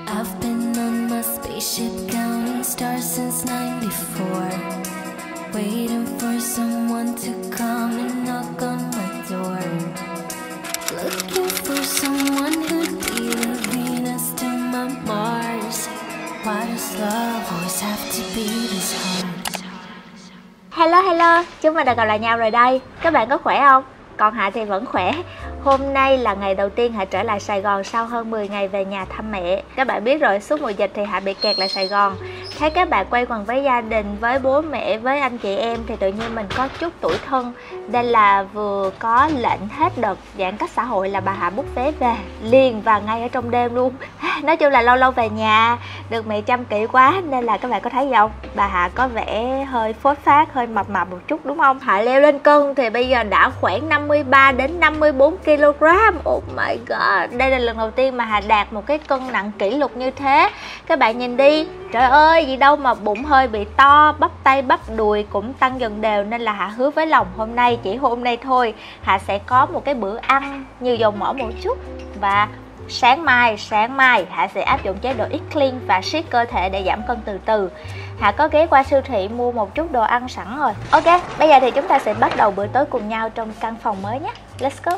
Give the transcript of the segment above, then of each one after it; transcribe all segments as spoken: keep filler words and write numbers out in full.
I've been on my spaceship counting stars since ninety-four, waiting for someone to come and knock on my door, looking for someone who'd be the Venus to my Mars. Why does love always have to be this hard? Hello hello, chúng mình đã gặp lại nhau rồi đây. Các bạn có khỏe không? Còn Hạ thì vẫn khỏe. Hôm nay là ngày đầu tiên Hạ trở lại Sài Gòn sau hơn mười ngày về nhà thăm mẹ. Các bạn biết rồi, suốt mùa dịch thì Hạ bị kẹt lại Sài Gòn. Thấy các bạn quay quần với gia đình, với bố mẹ, với anh chị em thì tự nhiên mình có chút tủi thân. Nên là vừa có lệnh hết đợt giãn cách xã hội là bà Hạ book vé về liền và ngay ở trong đêm luôn. Nói chung là lâu lâu về nhà, được mẹ chăm kỹ quá nên là các bạn có thấy gì không? Bà Hạ có vẻ hơi phốt phát, hơi mập mập một chút đúng không? Hạ leo lên cân thì bây giờ đã khoảng năm mươi ba đến năm mươi bốn ki lô gam. Oh my god, đây là lần đầu tiên mà Hạ đạt một cái cân nặng kỷ lục như thế. Các bạn nhìn đi, trời ơi gì đâu mà bụng hơi bị to, bắp tay bắp đùi cũng tăng dần đều. Nên là Hạ hứa với lòng hôm nay, chỉ hôm nay thôi, Hạ sẽ có một cái bữa ăn nhiều dầu mỡ một chút. Và sáng mai, sáng mai Hạ sẽ áp dụng chế độ Eat Clean và siết cơ thể để giảm cân từ từ. Hạ có ghé qua siêu thị mua một chút đồ ăn sẵn rồi. Ok, bây giờ thì chúng ta sẽ bắt đầu bữa tối cùng nhau trong căn phòng mới nhé. Let's go.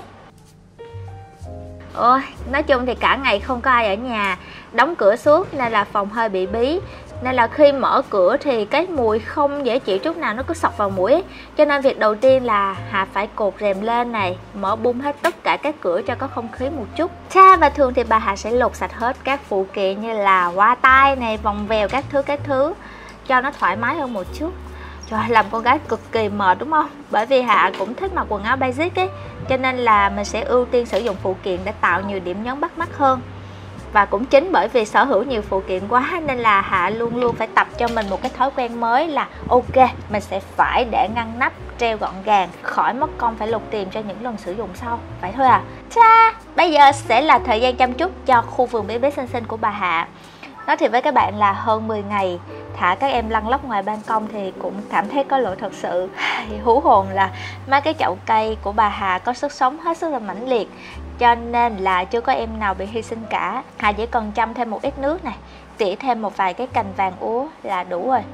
Ôi, nói chung thì cả ngày không có ai ở nhà, đóng cửa suốt nên là phòng hơi bị bí. Nên là khi mở cửa thì cái mùi không dễ chịu chút nào, nó cứ sộc vào mũi ấy. Cho nên việc đầu tiên là Hạ phải cột rèm lên này, mở bung hết tất cả các cửa cho có không khí một chút. Cha, và thường thì bà Hạ sẽ lột sạch hết các phụ kiện như là hoa tai này, vòng vèo các thứ các thứ cho nó thoải mái hơn một chút. Trời, làm con gái cực kỳ mệt đúng không? Bởi vì Hạ cũng thích mặc quần áo basic ấy, cho nên là mình sẽ ưu tiên sử dụng phụ kiện để tạo nhiều điểm nhấn bắt mắt hơn. Và cũng chính bởi vì sở hữu nhiều phụ kiện quá nên là Hạ luôn luôn phải tập cho mình một cái thói quen mới là ok, mình sẽ phải để ngăn nắp, treo gọn gàng, khỏi mất công phải lục tìm cho những lần sử dụng sau. Vậy thôi à. Cha, bây giờ sẽ là thời gian chăm chút cho khu vườn bé bé xinh xinh của bà Hạ. Nói thiệt với các bạn là hơn mười ngày thả các em lăn lóc ngoài ban công thì cũng cảm thấy có lỗi thật sự. Hú hồn là mấy cái chậu cây của bà Hà có sức sống hết sức là mãnh liệt, cho nên là chưa có em nào bị hy sinh cả. Hà chỉ cần chăm thêm một ít nước này, tỉa thêm một vài cái cành vàng úa là đủ rồi.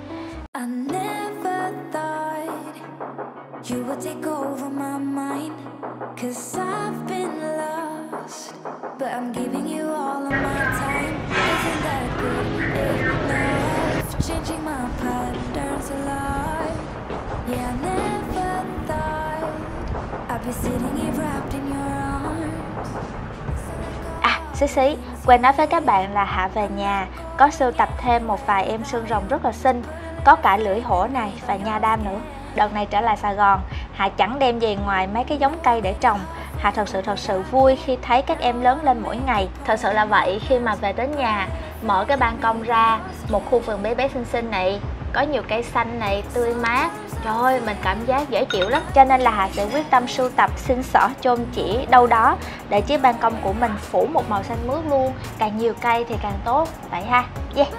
But I'm giving you all of my time. Isn't that good enough? Changing my patterns a lot. Yeah, I never thought I'd be sitting here wrapped in your arms. À, xí xí, quên nói với các bạn là Hạ về nhà có sưu tập thêm một vài em xương rồng rất là xinh, có cả lưỡi hổ này và nha đam nữa. Đợt này trở lại Sài Gòn, Hạ chẳng đem về ngoài mấy cái giống cây để trồng. Hạ thật sự thật sự vui khi thấy các em lớn lên mỗi ngày. Thật sự là vậy, khi mà về đến nhà, mở cái ban công ra, một khu vườn bé bé xinh xinh này, có nhiều cây xanh này, tươi mát. Trời ơi, mình cảm giác dễ chịu lắm. Cho nên là Hạ sẽ quyết tâm sưu tập xin xỏ chôn chỉ đâu đó để chiếc ban công của mình phủ một màu xanh mướt luôn. Càng nhiều cây thì càng tốt. Vậy ha. Yeah.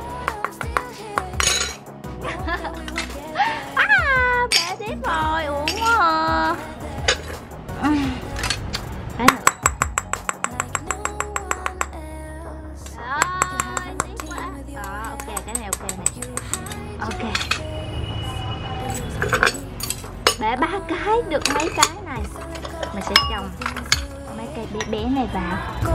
À, bé tiếp rồi, uống quá à. Đấy nữa. Rồi, tiếc quá. Đó, ok, cái này ok này. Ok. Bẻ ba cái, được mấy cái này. Mình sẽ trồng mấy cây bé bé này vào.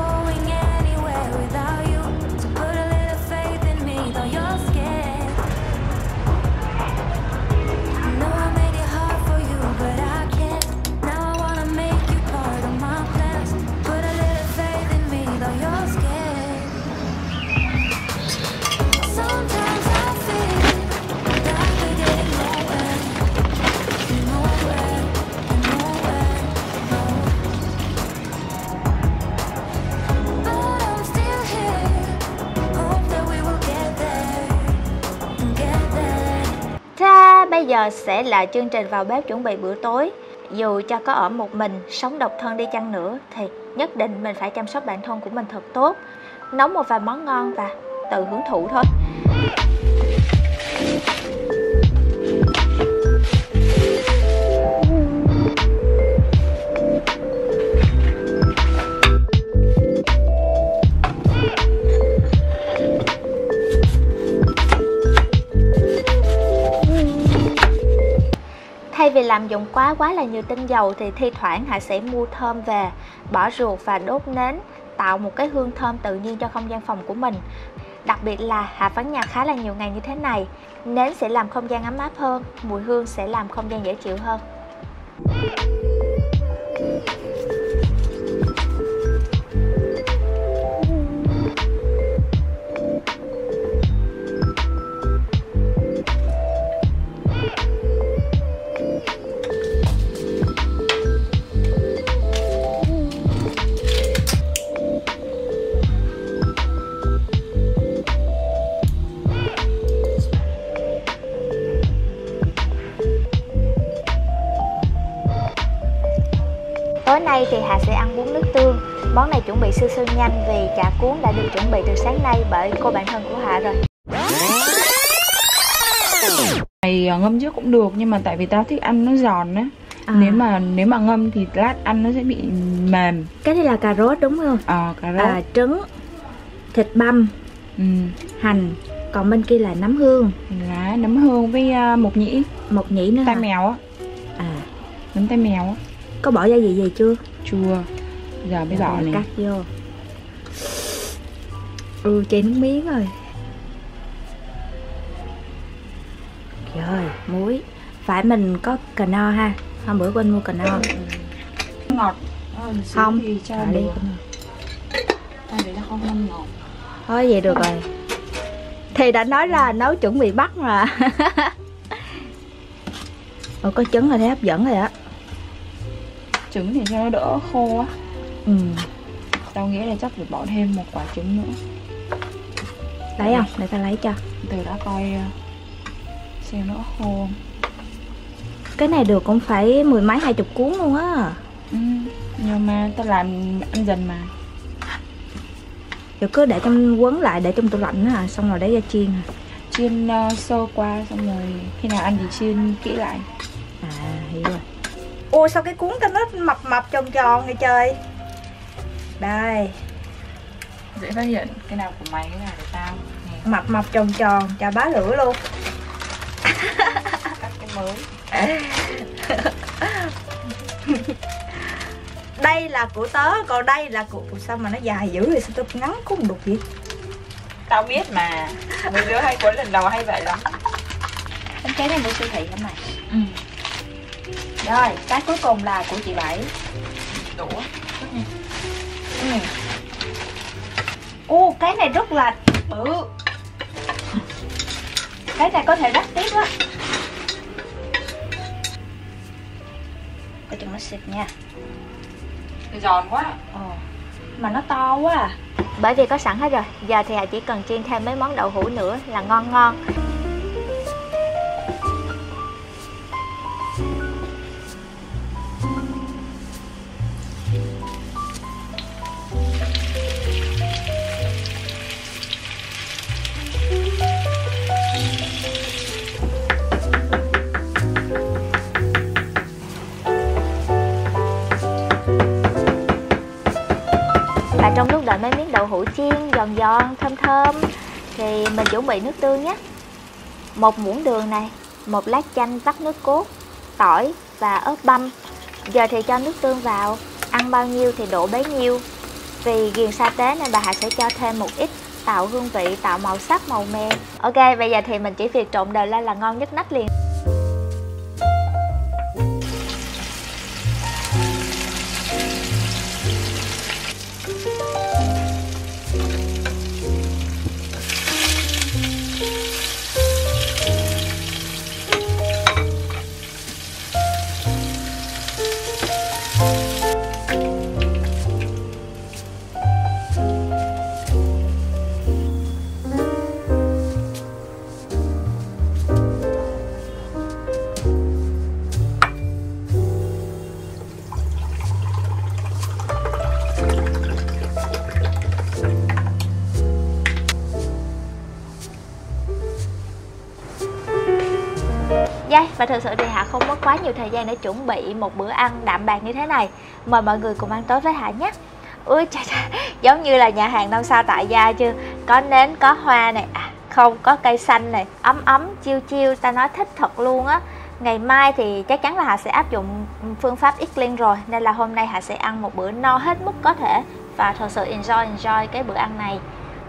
Bây giờ sẽ là chương trình vào bếp chuẩn bị bữa tối. Dù cho có ở một mình, sống độc thân đi chăng nữa thì nhất định mình phải chăm sóc bản thân của mình thật tốt, nấu một vài món ngon và tự hưởng thụ thôi. làm dụng quá quá là nhiều tinh dầu thì thi thoảng Hà sẽ mua thơm về, bỏ ruột và đốt nến, tạo một cái hương thơm tự nhiên cho không gian phòng của mình. Đặc biệt là Hà vắng nhà khá là nhiều ngày như thế này, nến sẽ làm không gian ấm áp hơn, mùi hương sẽ làm không gian dễ chịu hơn. Tối nay thì Hà sẽ ăn bún nước tương. Món này chuẩn bị sơ sơ nhanh vì chả cuốn đã được chuẩn bị từ sáng nay bởi cô bạn thân của Hà rồi. Này ngâm trước cũng được nhưng mà tại vì tao thích ăn nó giòn á. À. Nếu mà nếu mà ngâm thì lát ăn nó sẽ bị mềm. Cái này là cà rốt đúng không? Ờ, cà rốt. À, trứng, thịt băm, ừ. hành. Còn bên kia là nấm hương. Lá nấm hương với uh, mộc nhĩ. Mộc nhĩ nữa tai hả? mèo á. À, nấm tai mèo á. Có bỏ gia vị gì chưa? Chưa. Giờ mới bỏ này. Cắt vô. Ừ, chảy nước miếng rồi. Rồi, muối. Phải mình có cà no ha. Hôm bữa quên mua cà no. Ngọt. Không thì cho đi. Ta để nó không ngon ngọt. Thôi vậy được rồi. Thì đã nói là nấu chuẩn bị bắt mà. Ủa, có trứng là thấy hấp dẫn rồi á. Trứng thì cho nó đỡ khô á. Ừ. Tao nghĩ là chắc phải bỏ thêm một quả trứng nữa. Lấy không? Để tao lấy cho. Từ đã coi xem nó khô không. Cái này được cũng phải mười mấy hai chục cuốn luôn á. Ừ. Nhưng mà tao làm ăn dần mà. Rồi cứ để trong quấn lại để trong tủ lạnh á, xong rồi để ra chiên. Chiên uh, sơ qua xong rồi khi nào ăn thì chiên kỹ lại. À, hiểu rồi. Ôi sao cái cuốn tao nó mập mập tròn tròn vậy trời. Đây. Dễ phát hiện cái nào của mày cái nào của tao. Nè. Mập mập tròn tròn, chà bá lửa luôn. Cắt cái mới. Đây là của tớ, còn đây là của... Ủa sao mà nó dài dữ vậy, sao tao ngắn có một đục vậy? Tao biết mà. Mấy đứa hay cuốn lần đầu hay vậy lắm. Bánh trái này mua siêu thị lắm mày. Ừ. Rồi, cái cuối cùng là của chị Bảy. Đũa. Ừ. Ô, cái này rất là bự. Cái này có thể rắc tiếp á. Coi chừng nó xịt nha. Giòn quá. Ồ, mà nó to quá à. Bởi vì có sẵn hết rồi. Giờ thì Hà chỉ cần chiên thêm mấy món đậu hũ nữa là ngon ngon. Và trong lúc đợi mấy miếng đậu hũ chiên giòn giòn thơm thơm thì mình chuẩn bị nước tương nhé. Một muỗng đường này, một lát chanh vắt nước cốt, tỏi và ớt băm. Giờ thì cho nước tương vào, ăn bao nhiêu thì đổ bấy nhiêu. Vì ghiền sa tế nên bà Hà sẽ cho thêm một ít, tạo hương vị, tạo màu sắc, màu mè. Ok, bây giờ thì mình chỉ việc trộn đều lên là ngon nhất nách liền. Yeah, và thực sự thì Hạ không mất quá nhiều thời gian để chuẩn bị một bữa ăn đạm bạc như thế này. Mời mọi người cùng ăn tối với Hạ nhé. Ui trời trời, giống như là nhà hàng năm sao tại gia chưa. Có nến, có hoa này, à, không, có cây xanh này, ấm ấm, chiêu chiêu, ta nói thích thật luôn á. Ngày mai thì chắc chắn là Hà sẽ áp dụng phương pháp eat clean rồi, nên là hôm nay Hà sẽ ăn một bữa no hết mức có thể và thật sự enjoy enjoy cái bữa ăn này.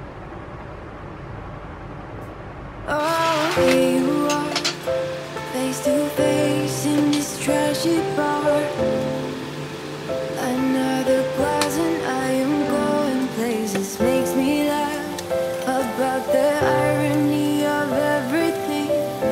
Oh, here you are, face to face in this trashy bar. Another glass and I am going places, makes me laugh about the irony of everything.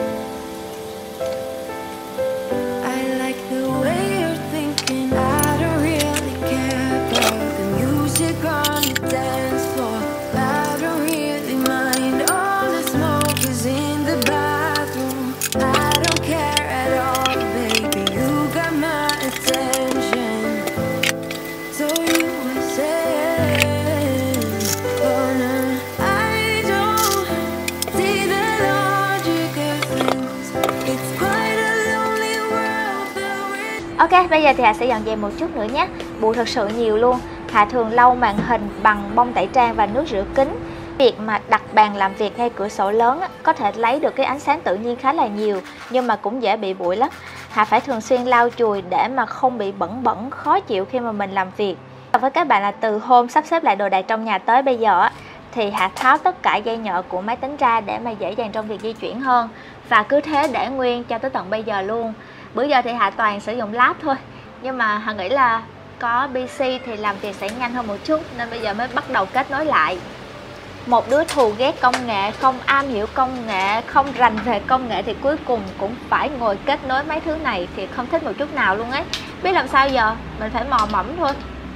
I like the way you're thinking, I don't really care about the music on the dance floor. I don't really mind all the smoke is in the bathroom. I don't care at all, baby, you got my attention. So you were saying, oh no, I don't see the logic of things. It's quite a lonely world that we're... Ok, bây giờ thì Hà sẽ dọn dẹp một chút nữa nhé. Bụi thật sự nhiều luôn. Hà thường lau màn hình bằng bông tẩy trang và nước rửa kính. Việc mà đặt bàn làm việc ngay cửa sổ lớn á, có thể lấy được cái ánh sáng tự nhiên khá là nhiều, nhưng mà cũng dễ bị bụi lắm. Hà phải thường xuyên lau chùi để mà không bị bẩn bẩn khó chịu khi mà mình làm việc. Và với các bạn là từ hôm sắp xếp lại đồ đạc trong nhà tới bây giờ á, thì Hà tháo tất cả dây nhợ của máy tính ra để mà dễ dàng trong việc di chuyển hơn, và cứ thế để nguyên cho tới tận bây giờ luôn. Bữa giờ thì Hà toàn sử dụng lab thôi, nhưng mà Hà nghĩ là có pê xê thì làm việc sẽ nhanh hơn một chút, nên bây giờ mới bắt đầu kết nối lại. Một đứa thù ghét công nghệ, không am hiểu công nghệ, không rành về công nghệ thì cuối cùng cũng phải ngồi kết nối mấy thứ này, thì không thích một chút nào luôn ấy. Biết làm sao giờ, mình phải mò mẫm thôi.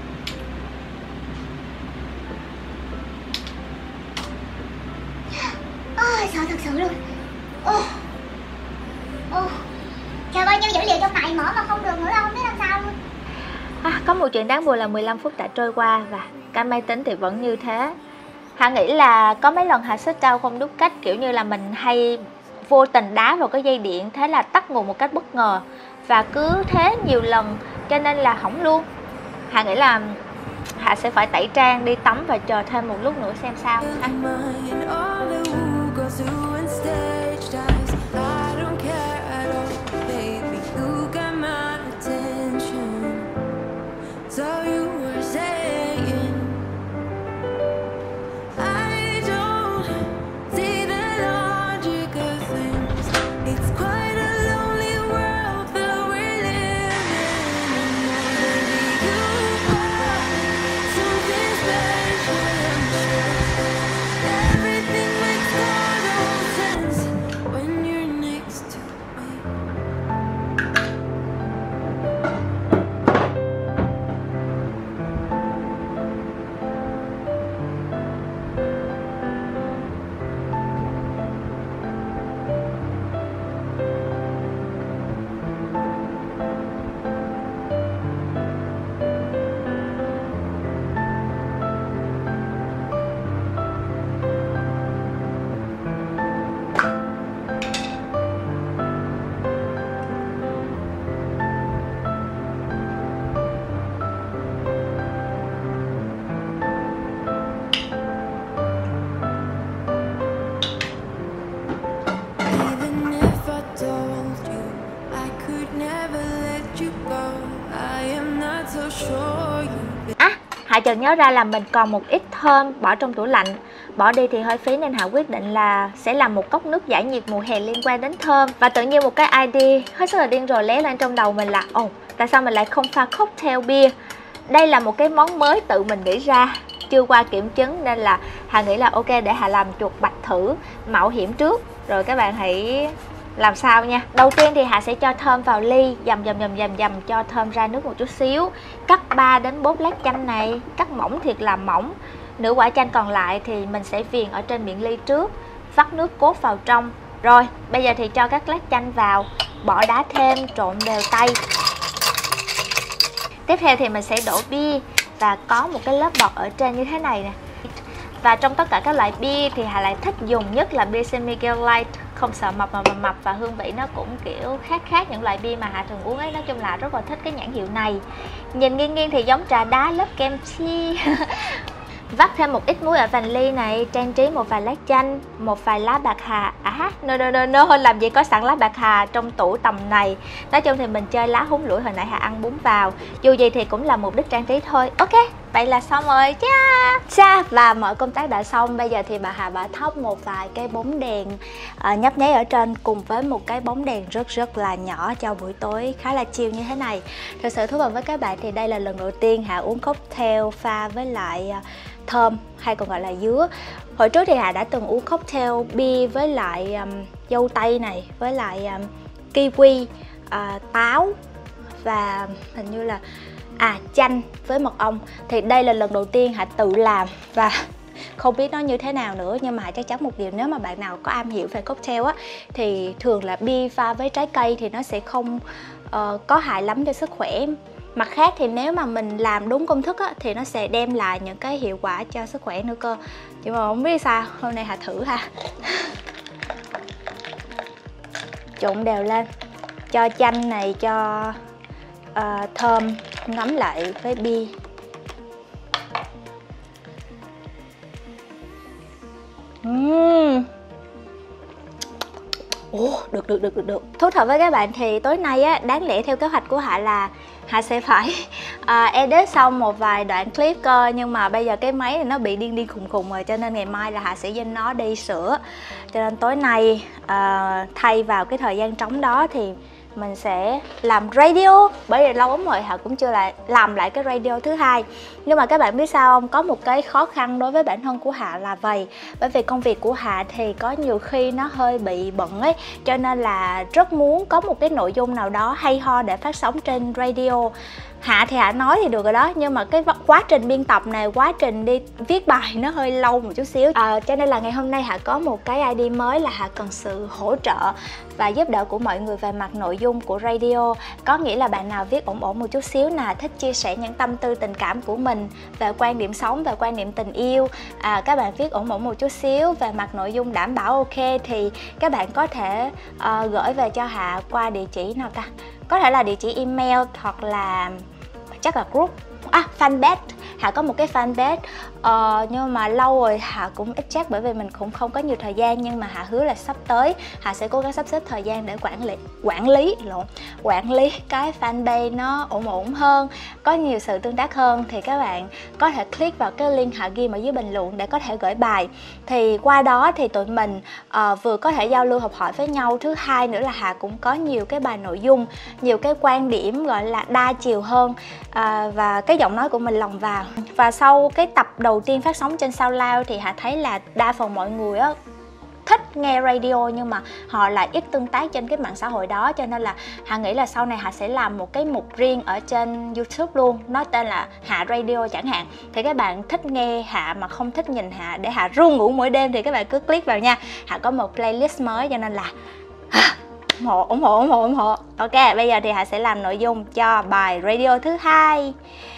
Ôi, sợ thật sự luôn. Ô, ô, trời, bao nhiêu dữ liệu trong này mở mà không được nữa đâu, không biết làm sao luôn. À, có một chuyện đáng buồn là mười lăm phút đã trôi qua và cái máy tính thì vẫn như thế. Hà nghĩ là có mấy lần Hà xích cao không đúng cách, kiểu như là mình hay vô tình đá vào cái dây điện, thế là tắt nguồn một cách bất ngờ, và cứ thế nhiều lần cho nên là hỏng luôn. Hà nghĩ là Hà sẽ phải tẩy trang, đi tắm và chờ thêm một lúc nữa xem sao. À. À, Hà chợt nhớ ra là mình còn một ít thơm bỏ trong tủ lạnh. Bỏ đi thì hơi phí nên Hà quyết định là sẽ làm một cốc nước giải nhiệt mùa hè liên quan đến thơm. Và tự nhiên một cái idea hết sức là điên rồ lóe lên trong đầu mình là ồ, oh, tại sao mình lại không pha cocktail bia? Đây là một cái món mới tự mình nghĩ ra, chưa qua kiểm chứng, nên là Hà nghĩ là ok, để Hà làm chuột bạch thử, mạo hiểm trước, rồi các bạn hãy làm sao nha. Đầu tiên thì Hà sẽ cho thơm vào ly, dầm dầm dầm dầm dầm cho thơm ra nước một chút xíu. Cắt ba đến bốn lát chanh này, cắt mỏng thiệt là mỏng. Nửa quả chanh còn lại thì mình sẽ viền ở trên miệng ly trước, vắt nước cốt vào trong. Rồi, bây giờ thì cho các lát chanh vào, bỏ đá thêm, trộn đều tay. Tiếp theo thì mình sẽ đổ bia và có một cái lớp bọt ở trên như thế này nè. Và trong tất cả các loại bia thì Hà lại thích dùng nhất là bia San Miguel Light, không sợ mập mà mập, và hương vị nó cũng kiểu khác khác những loại bia mà Hà thường uống ấy. Nói chung là rất là thích cái nhãn hiệu này. Nhìn nghiêng nghiêng thì giống trà đá lớp kem chi. Vắt thêm một ít muối ở vành ly này, trang trí một vài lá chanh, một vài lá bạc hà. À, no no no no, làm gì có sẵn lá bạc hà trong tủ tầm này. Nói chung thì mình chơi lá húng lủi hồi nãy Hà ăn bún vào. Dù gì thì cũng là mục đích trang trí thôi. Ok, vậy là xong rồi. Cha. Cha. Và mọi công tác đã xong. Bây giờ thì bà Hà bà thắp một vài cái bóng đèn uh, nhấp nháy ở trên, cùng với một cái bóng đèn rất rất là nhỏ cho buổi tối khá là chill như thế này. Thật sự thú thật với các bạn thì đây là lần đầu tiên Hà uống cocktail pha với lại uh, thơm hay còn gọi là dứa. Hồi trước thì Hà đã từng uống cocktail bia với lại um, dâu tây này, với lại um, kiwi, uh, táo và hình như là à chanh với mật ong. Thì đây là lần đầu tiên Hà tự làm và không biết nó như thế nào nữa. Nhưng mà Hà chắc chắn một điều, nếu mà bạn nào có am hiểu về cocktail á thì thường là bia pha với trái cây thì nó sẽ không uh, có hại lắm cho sức khỏe. Mặt khác thì nếu mà mình làm đúng công thức á, thì nó sẽ đem lại những cái hiệu quả cho sức khỏe nữa cơ. Nhưng mà không biết sao, hôm nay Hà thử ha. Trộn đều lên, cho chanh này, cho uh, thơm ngấm lại với bia. Uhm. Ồ, được, được, được, được, được. Thú thật với các bạn thì tối nay á, đáng lẽ theo kế hoạch của Hạ là Hạ sẽ phải uh, edit xong một vài đoạn clip cơ. Nhưng mà bây giờ cái máy này nó bị điên điên khùng khùng rồi, cho nên ngày mai là Hạ sẽ dinh nó đi sửa. Cho nên tối nay uh, thay vào cái thời gian trống đó thì mình sẽ làm radio. Bởi vì lâu lắm rồi Hạ cũng chưa lại làm lại cái radio thứ hai. Nhưng mà các bạn biết sao không? Có một cái khó khăn đối với bản thân của Hạ là vậy. Bởi vì công việc của Hạ thì có nhiều khi nó hơi bị bận ấy. Cho nên là rất muốn có một cái nội dung nào đó hay ho để phát sóng trên radio. Hạ thì Hạ nói thì được rồi đó, nhưng mà cái quá trình biên tập này, quá trình đi viết bài nó hơi lâu một chút xíu. à, Cho nên là ngày hôm nay Hạ có một cái idea mới là Hạ cần sự hỗ trợ và giúp đỡ của mọi người về mặt nội dung của radio. Có nghĩa là bạn nào viết ổn ổn một chút xíu nè, thích chia sẻ những tâm tư tình cảm của mình về quan điểm sống, về quan điểm tình yêu, à, các bạn viết ổn ổn một chút xíu về mặt nội dung đảm bảo ok, thì các bạn có thể uh, gửi về cho Hạ qua địa chỉ nào ta? Có thể là địa chỉ email hoặc là chắc là group, à fanpage. Hạ có một cái fanpage uh, nhưng mà lâu rồi Hạ cũng ít check bởi vì mình cũng không có nhiều thời gian. Nhưng mà Hạ hứa là sắp tới Hạ sẽ cố gắng sắp xếp thời gian để quản lý quản lý lộn quản lý cái fanpage nó ổn ổn hơn, có nhiều sự tương tác hơn. Thì các bạn có thể click vào cái link Hạ ghi ở dưới bình luận để có thể gửi bài. Thì qua đó thì tụi mình uh, vừa có thể giao lưu học hỏi với nhau. Thứ hai nữa là Hạ cũng có nhiều cái bài nội dung, nhiều cái quan điểm gọi là đa chiều hơn, uh, và cái giọng nói của mình lồng vào. Và sau cái tập đầu tiên phát sóng trên SoundCloud thì Hạ thấy là đa phần mọi người á thích nghe radio nhưng mà họ lại ít tương tác trên cái mạng xã hội đó. Cho nên là Hạ nghĩ là sau này Hạ sẽ làm một cái mục riêng ở trên YouTube luôn, nó tên là Hạ Radio chẳng hạn. Thì các bạn thích nghe Hạ mà không thích nhìn Hạ để Hạ ru ngủ mỗi đêm thì các bạn cứ click vào nha. Hạ có một playlist mới cho nên là ủng hộ, ủng hộ, ủng hộ, ủng hộ. Ok, bây giờ thì Hạ sẽ làm nội dung cho bài radio thứ hai.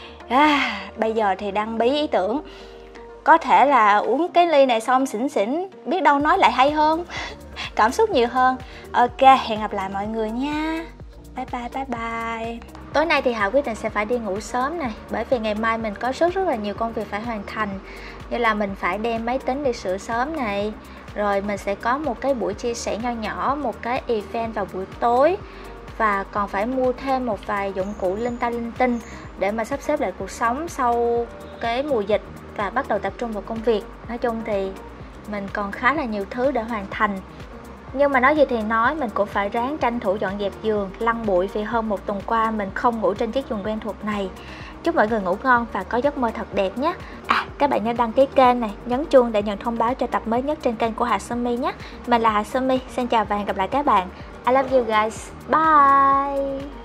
À, bây giờ thì đang bí ý tưởng. Có thể là uống cái ly này xong xỉn xỉn, biết đâu nói lại hay hơn, cảm xúc nhiều hơn. Ok, hẹn gặp lại mọi người nha. Bye bye, bye bye. Tối nay thì Hạ quyết định sẽ phải đi ngủ sớm này. Bởi vì ngày mai mình có rất rất là nhiều công việc phải hoàn thành. Như là mình phải đem máy tính đi sửa sớm này. Rồi mình sẽ có một cái buổi chia sẻ nho nhỏ, một cái event vào buổi tối. Và còn phải mua thêm một vài dụng cụ linh ta linh tinh để mà sắp xếp lại cuộc sống sau cái mùa dịch và bắt đầu tập trung vào công việc. Nói chung thì mình còn khá là nhiều thứ để hoàn thành. Nhưng mà nói gì thì nói, mình cũng phải ráng tranh thủ dọn dẹp giường, lăn bụi vì hơn một tuần qua mình không ngủ trên chiếc giường quen thuộc này. Chúc mọi người ngủ ngon và có giấc mơ thật đẹp nhé. À, các bạn nhớ đăng ký kênh này, nhấn chuông để nhận thông báo cho tập mới nhất trên kênh của Hà Sumi nhé. Mình là Hà Sumi, xin chào và hẹn gặp lại các bạn. I love you guys. Bye.